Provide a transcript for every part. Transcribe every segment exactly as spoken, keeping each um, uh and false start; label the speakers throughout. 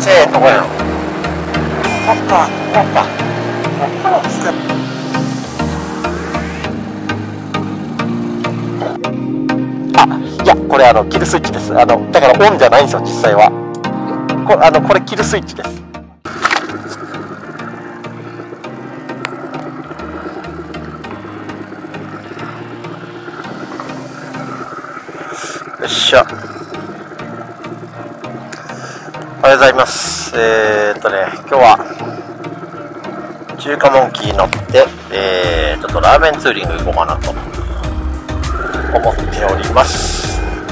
Speaker 1: チェーどこやろ。こっか、こっか。こっからつく。あ、いや、これあの、キルスイッチです。あの、だからオンじゃないんですよ、実際は。これ、あの、これキルスイッチです。よっしゃ。おはようございます。えー、っとね、今日は中華モンキー乗って、えー、ちょっとラーメンツーリング行こうかなと思っております。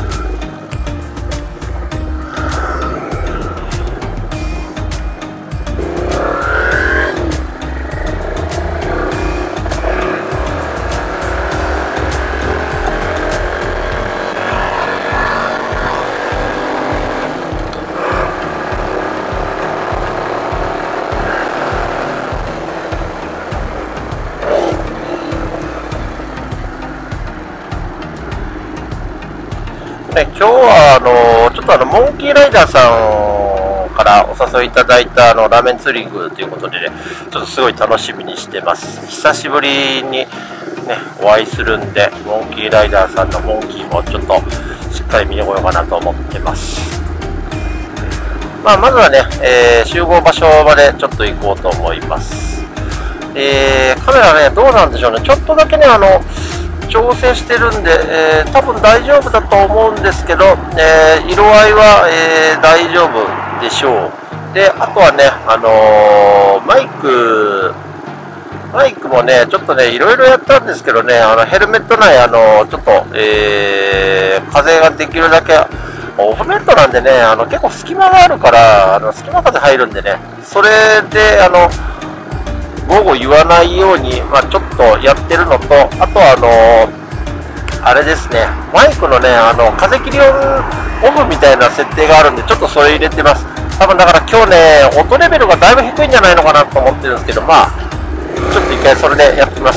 Speaker 1: 今日はあのちょっとあのモンキーライダーさんからお誘いいただいたあのラーメンツーリングということでね、ちょっとすごい楽しみにしてます。久しぶりに、ね、お会いするんで、モンキーライダーさんのモンキーもちょっとしっかり見てこようかなと思ってます。まあ、まずはね、えー、集合場所までちょっと行こうと思います。えー、カメラね、どうなんでしょうね、ちょっとだけね、あの調整してるんで、えー、多分大丈夫だと思うんですけど、えー、色合いは、えー、大丈夫でしょう。で、あとはね、あのー、マイク、マイクもね、ちょっとね、いろいろやったんですけどね、あのヘルメット内、あのー、ちょっと、えー、風ができるだけ、オフメットなんでね、あの結構隙間があるから、あの隙間風入るんでね、それで、あの、午後言わないように、まあ、ちょっとやってるのと、あとはあのー、あれですね、マイクのね、あの風切りオフみたいな設定があるんで、ちょっとそれ入れてます。多分だから今日ね、音レベルがだいぶ低いんじゃないのかなと思ってるんですけど、まあ、ちょっと一回それでやってます。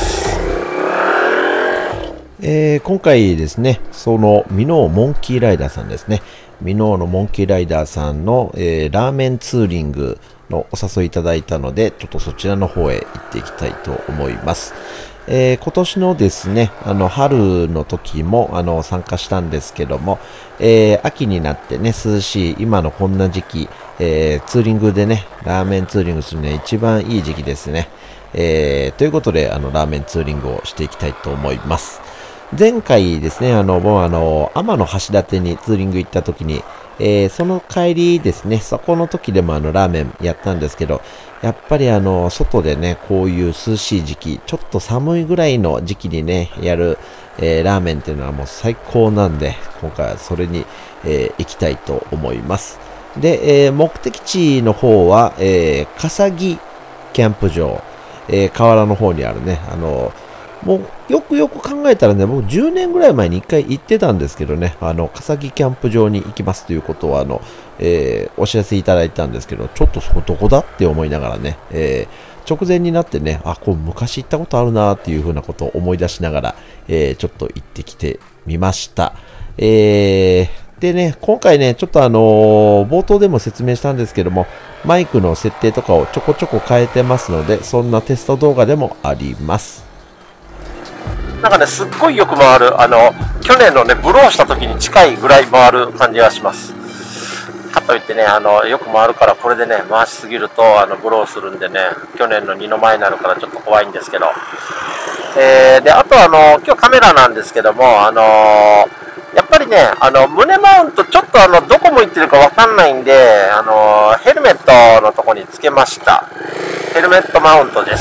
Speaker 2: えー、今回ですね、そのミノーモンキーライダーさんですね、ミノーのモンキーライダーさんの、えー、ラーメンツーリングのお誘いいただいたので、ちょっとそちらの方へ行っていきたいと思います。えー、今年のですね、あの春の時もあの参加したんですけども、えー、秋になってね、涼しい今のこんな時期、えー、ツーリングでね、ラーメンツーリングするね、一番いい時期ですね。えー、ということで、あのラーメンツーリングをしていきたいと思います。前回ですね、あの、もうあの、天橋立にツーリング行った時に、えー、その帰りですね、そこの時でもあの、ラーメンやったんですけど、やっぱりあの、外でね、こういう涼しい時期、ちょっと寒いぐらいの時期にね、やる、えー、ラーメンっていうのはもう最高なんで、今回はそれに、えー、行きたいと思います。で、えー、目的地の方は、えー、笠木キャンプ場、えー、河原の方にあるね、あの、もうよくよく考えたらね、僕じゅうねんぐらい前に一回行ってたんですけどね、あの、笠木キャンプ場に行きますということは、あの、えー、お知らせいただいたんですけど、ちょっとそこどこだって思いながらね、えー、直前になってね、あ、こう昔行ったことあるなーっていう風なことを思い出しながら、えー、ちょっと行ってきてみました。えー、でね、今回ね、ちょっとあのー、冒頭でも説明したんですけども、マイクの設定とかをちょこちょこ変えてますので、そんなテスト動画でもあります。
Speaker 1: なんかね、すっごいよく回る、あの去年のね、ブローした時に近いぐらい回る感じがします。かといってね、あのよく回るから、これでね、回しすぎるとあのブローするんでね、去年のにの前になるからちょっと怖いんですけど、えー、であとあの今日カメラなんですけども、あのやっぱりね、あの胸マウント、ちょっとあのどこ向いてるかわかんないんで、あのヘルメットのとこにつけました。ヘルメットマウントです。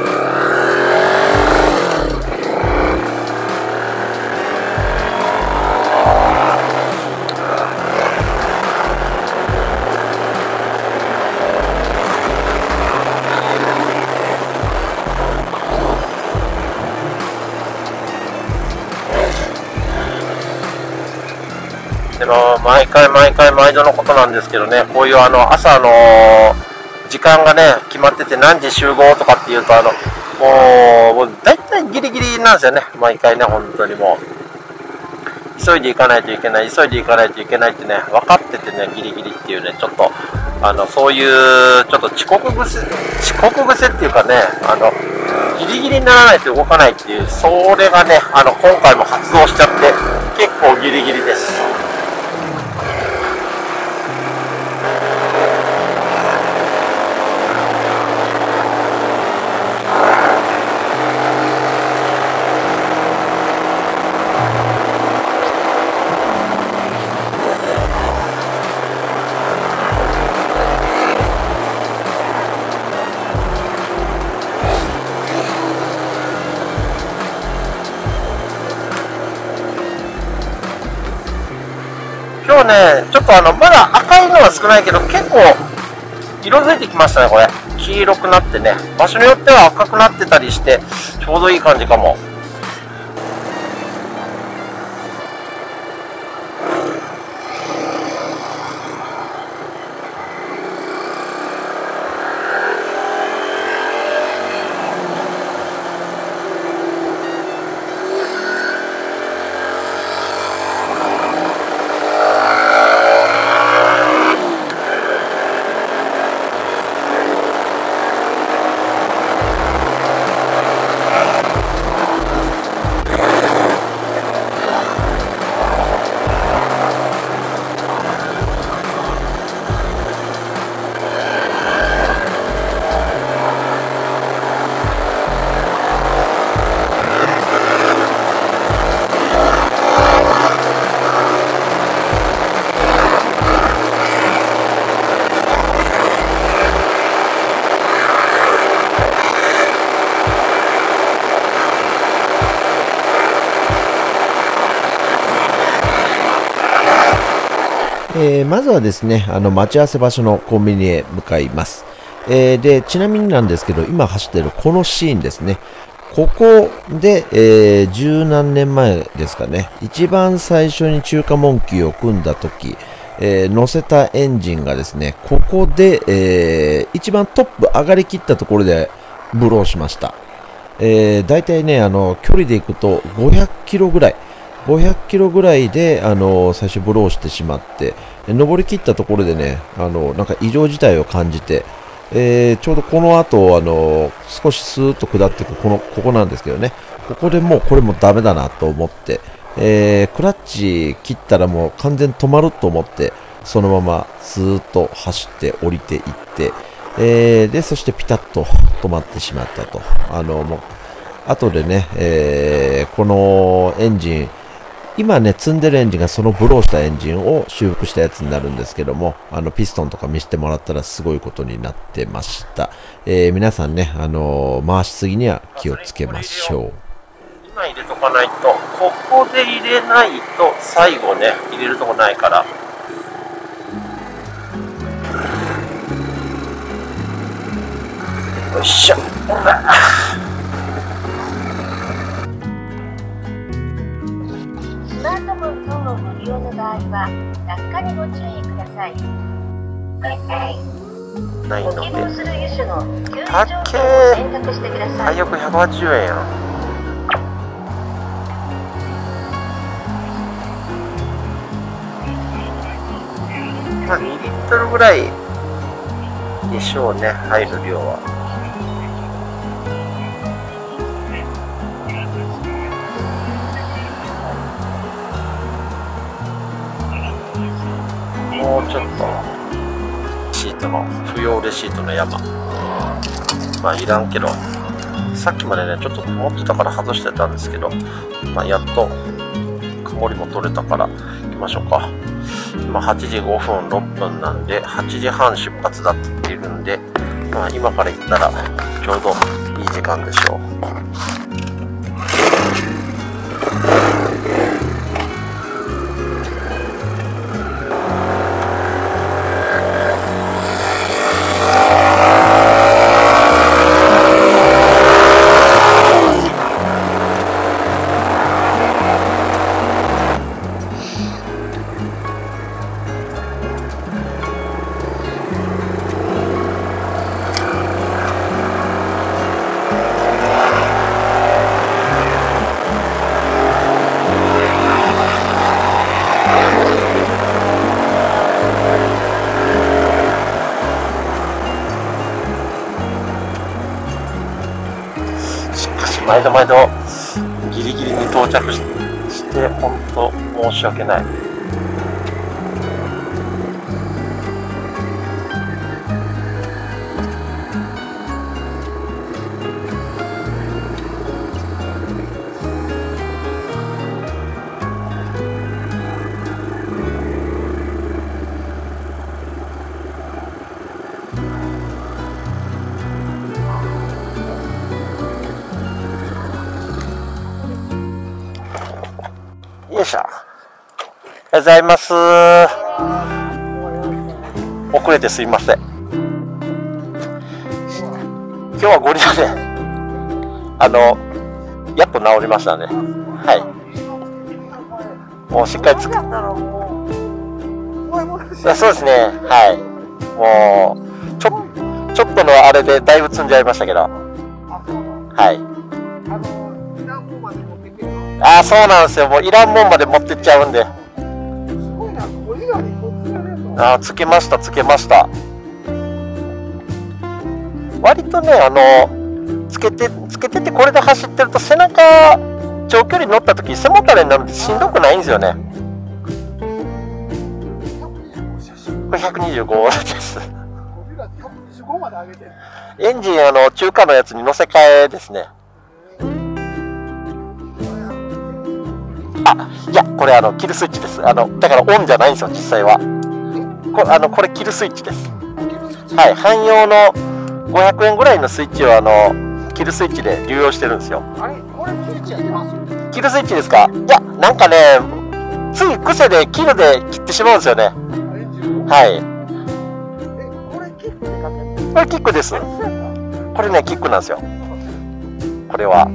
Speaker 1: でも毎回毎回毎度のことなんですけどね、こういうあの朝の時間がね決まってて、何時集合とかっていうと、あのもうもう大体ギリギリなんですよね、毎回ね。本当にもう急いで行かないといけない急いで行かないといけないってね分かっててねギリギリっていうねちょっとあのそういうちょっと遅刻癖遅刻癖っていうかねあのギリギリにならないと動かないっていうそれがねあの今回も発動しちゃって結構ギリギリです。今日ね、ちょっとあのまだ赤いのは少ないけど結構色づいてきましたね。これ黄色くなってね場所によっては赤くなってたりしてちょうどいい感じかも。
Speaker 2: えーまずはですね、あの待ち合わせ場所のコンビニへ向かいます。えーで、ちなみになんですけど、今走っているこのシーンですね。ここで、えー、十何年前ですかね、一番最初に中華モンキーを組んだ時、えー乗せたエンジンがですね、ここで、えー一番トップ上がりきったところでブローしました。えー、大体ね、あの距離でいくとごひゃくキロぐらい、ごひゃくキロぐらいで、あの最初ブローしてしまって、登りきったところでね、あのなんか異常事態を感じて、えーちょうどこの後、あの少しスーッと下っていくこのここなんですけどね、ここでもうこれもダメだなと思って、えークラッチ切ったらもう完全に止まると思って、そのままスーッと走って降りていって、えーでそしてピタッと止まってしまったと。あのもう後でね、えーこのエンジン、今ね積んでるエンジンがそのブローしたエンジンを修復したやつになるんですけども、あのピストンとか見せてもらったらすごいことになってました。えー皆さんね、あのー回しすぎには気をつけましょう。
Speaker 1: 今入れとかないとここで入れないと最後ね入れるとこないから。よいしょ。
Speaker 3: スマートフォン等をご利用の場合は落下にご注意ください。
Speaker 1: ないので
Speaker 3: ご希望する油種の給油
Speaker 1: たっ
Speaker 3: 条
Speaker 1: け
Speaker 3: 件を選択してください。
Speaker 1: 最悪ひゃくはちじゅうえんやん。まあにリットルぐらいでしょうね、入る量は。もうちょっとシートの不要レシートの山、まあいらんけど、さっきまでねちょっと曇ってたから外してたんですけど、まあ、やっと曇りも取れたから行きましょうか。今はちじごふんろっぷんなんではちじはん出発だって言っているんで、まあ、今から行ったらちょうどいい時間でしょう。 毎度毎度ギリギリに到着 し, して本当申し訳ない。よいしょ。おはようございます。遅れてすいません。今日はゴリラで、あの、やっと治りましたね。はい。もうしっかりつく。そうですね。はい。もう、ちょ、ちょっとのあれでだいぶ積んじゃいましたけど。はい。ああ、そうなんですよ。もういらんもんまで持ってっちゃうんで。ああ、つけました、つけました。割とね、あの、つけて、つけててこれで走ってると背中、長距離乗った時背もたれになるんでしんどくないんですよね。これひゃくにじゅうごです。エンジン、あの、中華のやつに乗せ替えですね。あ、いや、これあのキルスイッチです。あのだからオンじゃないんですよ、実際は。こあのこれキルスイッチです。はい、汎用のごひゃくえんぐらいのスイッチをあのキルスイッチで流用してるんですよ。あれ、これキルスイッチやってます？キルスイッチですか？いや、なんかね、つい癖でキルで切ってしまうんですよね。はい。これキックでかける？これキックです。これね、キックなんですよ。これは。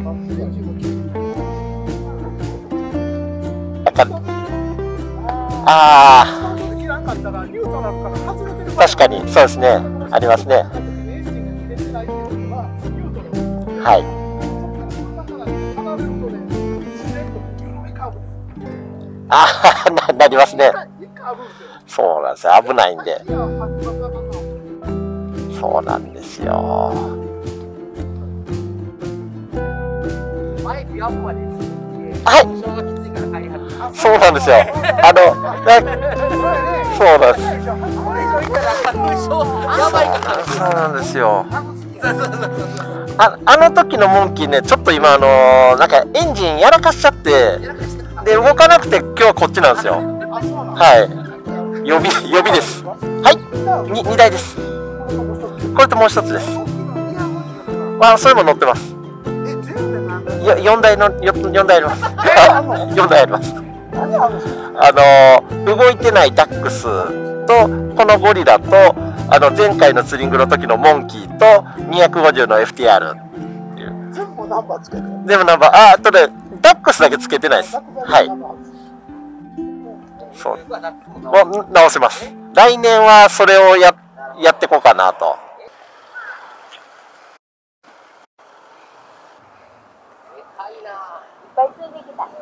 Speaker 1: ああ、確かにそうですね、ありますね。はい。ああ、な、なりますね。そうなんですよ、危ないんで。そうなんですよ。はい。そうなんですよ。あの、そうなんです。そうなんですよ。あ、あの時のモンキーね、ちょっと今あのー、なんかエンジンやらかしちゃって、で動かなくて今日はこっちなんですよ。はい。予備予備です。はい。ににだいです。これともう一つです。あ、それも乗ってます。よんだいのよんだいあります。よんだいあります。あの動いてないダックスとこのゴリラとあの前回のツーリングの時のモンキーとにひゃくごじゅうの エフティーアール っていう。全部ナンバーつけてる。全部ナンバー、あ、あとでダックスだけつけてないです。はい。そう。もう直せます。来年はそれをややっていこうかなと。いっぱいついてきた。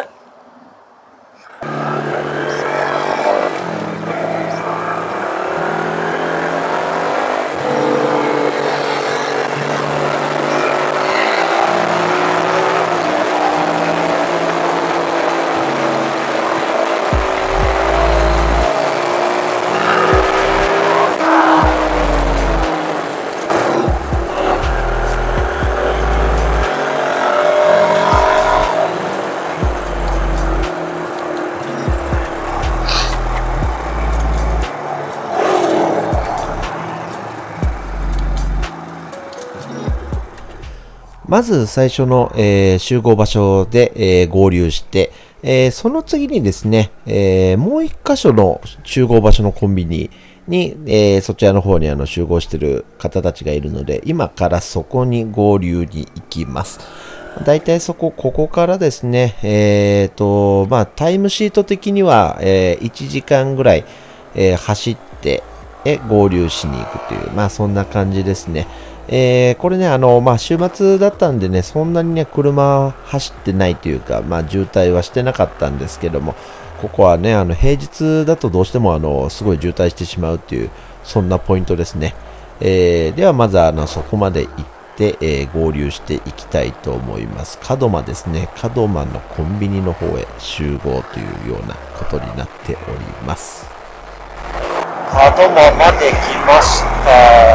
Speaker 2: まず最初の、えー、集合場所で、えー、合流して、えー、その次にですね、えー、もう一箇所の集合場所のコンビニに、えー、そちらの方にあの集合している方たちがいるので、今からそこに合流に行きます。だいたいそこ、ここからですね、えーと、まあ、タイムシート的には、えー、いちじかんぐらい、えー、走って、え合流しに行くという、まあ、そんな感じですね。えー、これね、あの、まあ、週末だったんでね、そんなにね、車走ってないというか、まあ、渋滞はしてなかったんですけども、ここはね、あの、平日だとどうしても、あの、すごい渋滞してしまうという、そんなポイントですね。えー、では、まず、あの、そこまで行って、えー、合流していきたいと思います。門真ですね。門真のコンビニの方へ集合というようなことになっております。
Speaker 1: 門真まで来ました。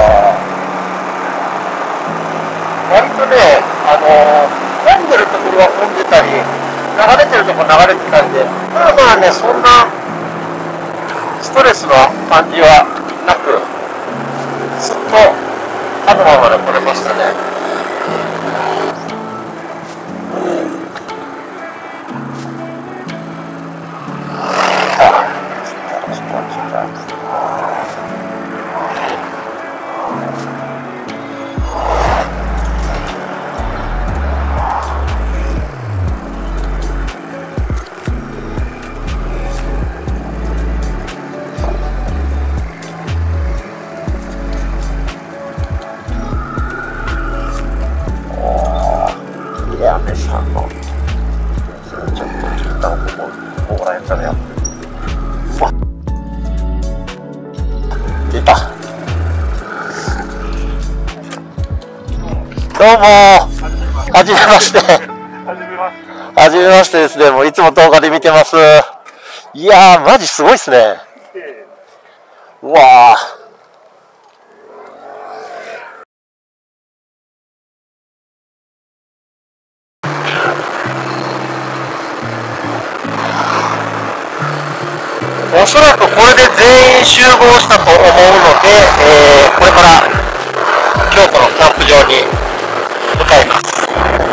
Speaker 1: 割とね、あのー、混んでるところは混んでたり、流れてるところ流れてたんで、まあまあね、そんなストレスの感じはなく、ずっと門真まで来れましたね。どうもー、はじめまして。はじめましてですね。もういつも動画で見てます。いやー、マジすごいっすね。うわー。おそらくこれで全員集合したと思うので、えー、これから京都のキャンプ場に向かいます。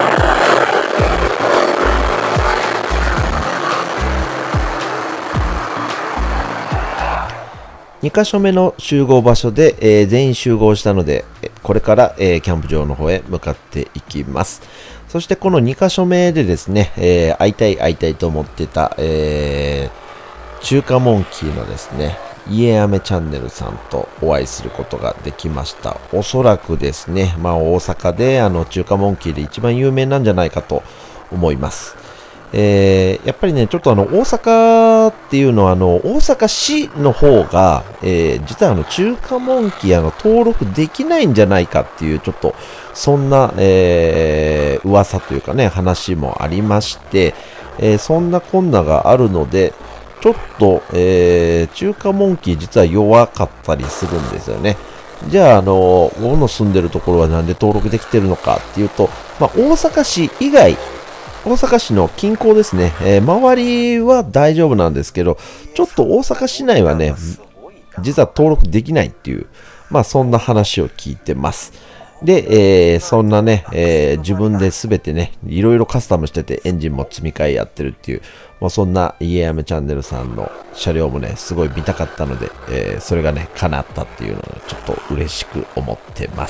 Speaker 2: にかしょめの集合場所で、えー、全員集合したので、これから、えー、キャンプ場の方へ向かっていきます。そしてこのにかしょめでですね、えー、会いたい会いたいと思ってた、えー、中華モンキーのですね、家アメチャンネルさんとお会いすることができました。おそらくですね、まあ大阪であの中華モンキーで一番有名なんじゃないかと思います。えー、やっぱりね、ちょっとあの大阪っていうのはあの大阪市の方が、えー、実はあの中華モンキーあの登録できないんじゃないかっていうちょっとそんな、えー、噂というかね話もありまして、えー、そんなこんながあるのでちょっと、えー、中華モンキー実は弱かったりするんですよね。じゃあ、あの、僕の住んでるところはなんで登録できてるのかっていうと、まあ、大阪市以外、大阪市の近郊ですね、えー、周りは大丈夫なんですけど、ちょっと大阪市内はね、実は登録できないっていう、まあ、そんな話を聞いてます。で、えー、そんなね、えー、自分で全てね、いろいろカスタムしててエンジンも積み替えやってるっていう、もうそんな家やめチャンネルさんの車両もね、すごい見たかったので、えー、それがね、叶ったっていうのをちょっと嬉しく思ってます。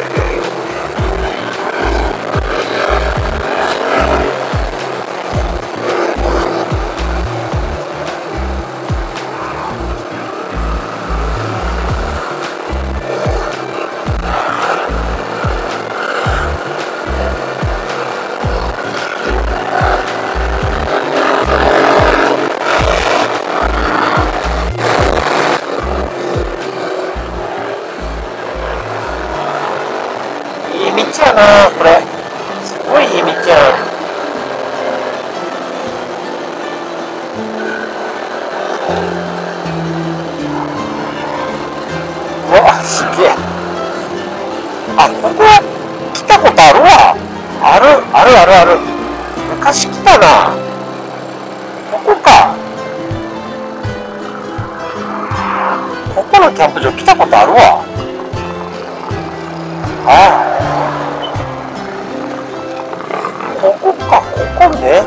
Speaker 1: これすごいいい道やん。うわすげえ。あ、ここ来たことあるわ。あるあるあるある。昔来たな。ここか。ここのキャンプ場来たことあるわ。ああ、ここか、ここね。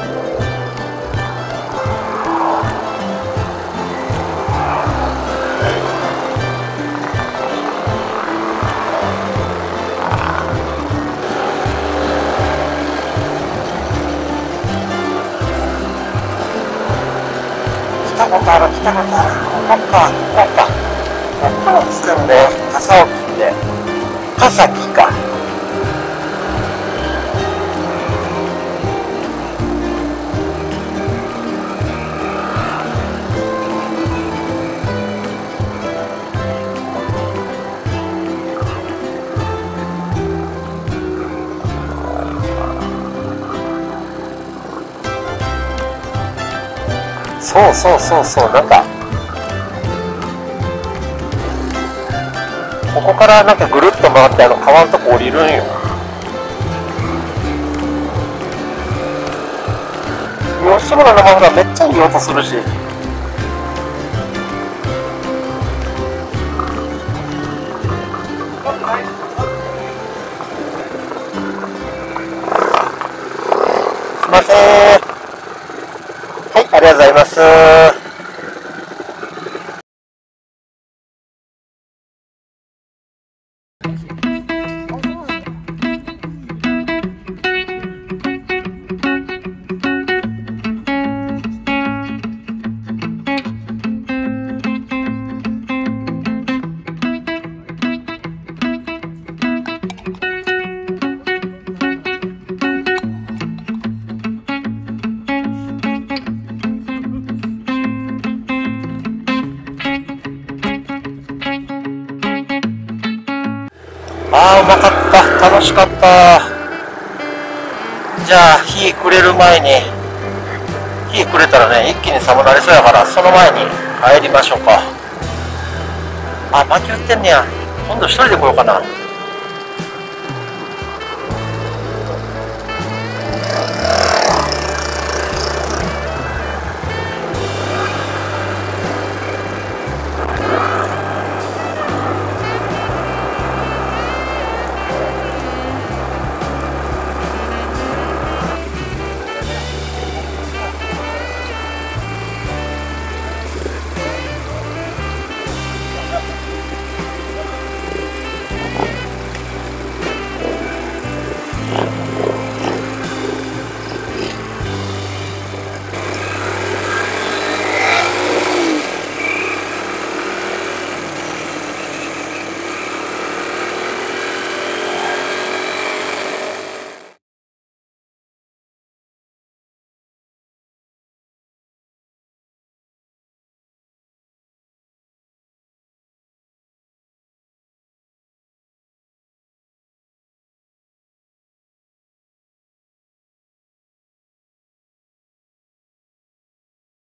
Speaker 1: 来たことある、来たことある。ここか、ここか。ここをつくんで、傘を切って。傘木か。 そうそうそうそう、なんかここからなんかぐるっと回ってあの川のとこ降りるんよ。吉村のマフラーめっちゃいい音するし。すいません。はい、ありがとうございます。ああ、うまかった。楽しかった。じゃあ、日暮れる前に、日暮れたらね、一気に寒なりそうやから、その前に帰りましょうか。あ、薪売ってんねや。今度一人で来ようかな。